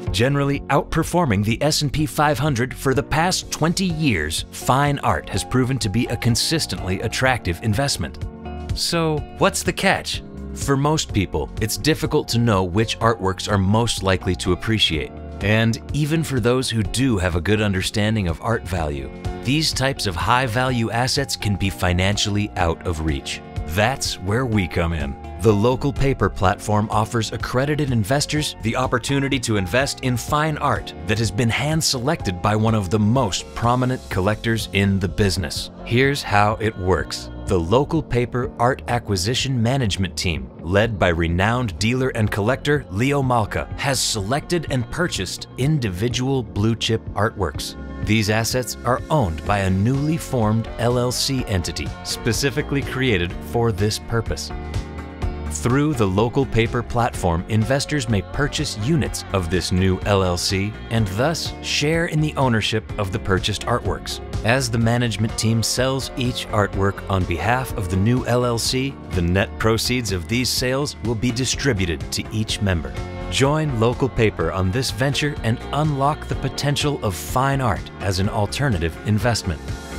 Generally outperforming the S&P 500 for the past 20 years, fine art has proven to be a consistently attractive investment. So, what's the catch? For most people, it's difficult to know which artworks are most likely to appreciate. And even for those who do have a good understanding of art value, these types of high-value assets can be financially out of reach. That's where we come in. The LocalPaper platform offers accredited investors the opportunity to invest in fine art that has been hand-selected by one of the most prominent collectors in the business. Here's how it works. The LocalPaper Art Acquisition Management Team, led by renowned dealer and collector Lio Malca, has selected and purchased individual blue-chip artworks. These assets are owned by a newly formed LLC entity, specifically created for this purpose. Through the LocalPaper platform, investors may purchase units of this new LLC and thus share in the ownership of the purchased artworks. As the management team sells each artwork on behalf of the new LLC, the net proceeds of these sales will be distributed to each member. Join LocalPaper on this venture and unlock the potential of fine art as an alternative investment.